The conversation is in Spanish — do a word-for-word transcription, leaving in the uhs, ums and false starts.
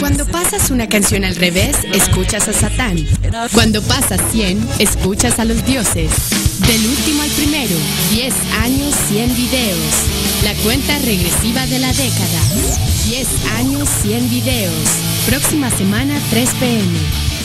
Cuando pasas una canción al revés, escuchas a Satán. Cuando pasas cien, escuchas a los dioses. Del último al primero, diez años, cien videos. La cuenta regresiva de la década. diez años, cien videos. Próxima semana, tres p m